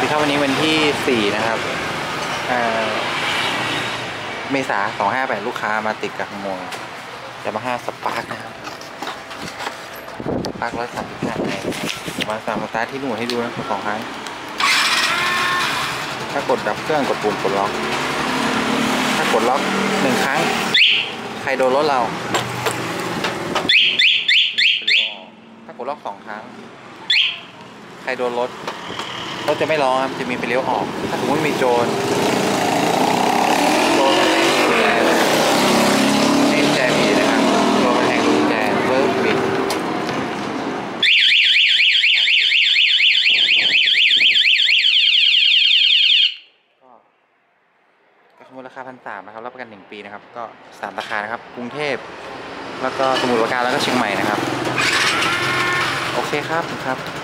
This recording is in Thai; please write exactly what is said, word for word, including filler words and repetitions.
ครับวันนี้วันที่สี่นะครับเมษาสองห้าแปดลูกค้ามาติดกับขโมยแต่มาห้าสปาร์กนะครับสปาร์กร้อยสามสิบห้าไงมาสามสตาร์ทที่หนูให้ดูนะสองครั้งถ้ากดดับเครื่องกดปุ่มกดล็อกถ้ากดล็อกหนึ่งครั้งใครโดนรถเราถ้ากดล็อกสองครั้งใครโดนรถรถจะไม่ร้องครับจะมีไฟเลี้ยวออกถ้าสมมติมีโจรโจรมาแทงกุญแจให้กุญแจมีนะครับโจรมาแทงกุญแจเวิร์กปิดก็สมมติราคาพันสามนะครับรับประกันหนึ่งปีนะครับก็สามราคานะครับกรุงเทพแล้วก็สมุทรปราการแล้วก็เชียงใหม่นะครับโอเคครับครับ